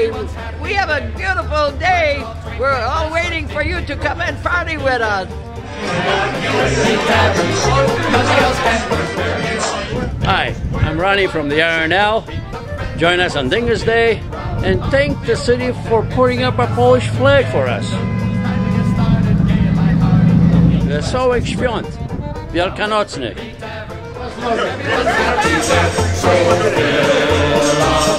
Hey, we have a beautiful day. We're all waiting for you to come and party with us. Hi, I'm Ronnie from the RNL. Join us on Dyngus Day and thank the city for putting up a Polish flag for us. Wesołych świąt wielkanocnych.